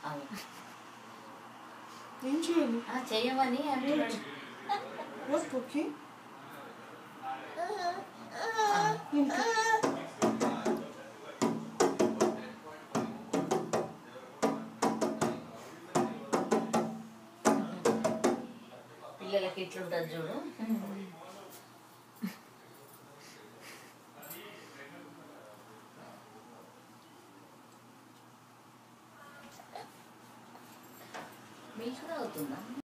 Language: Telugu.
అవును. ఏం చేయాలి? చేయమని అంటున్నాడు. ఓకే. పిల్లలకి ఇట్లుంటుంది చూడు. మీకు కూడా అవుతుందా?